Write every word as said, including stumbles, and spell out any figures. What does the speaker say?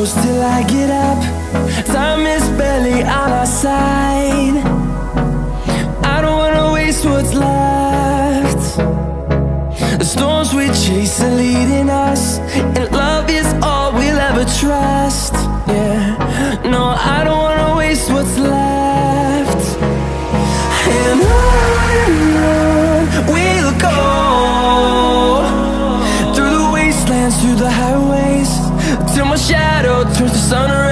close till I get up. Time is barely on our side. I don't wanna waste what's left. The storms we chase are leading us, and love is all we'll ever trust. Yeah, no, I don't wanna waste what's left. And on and on we'll go, through the wastelands, through the highways, till my shadow turns to sun rays.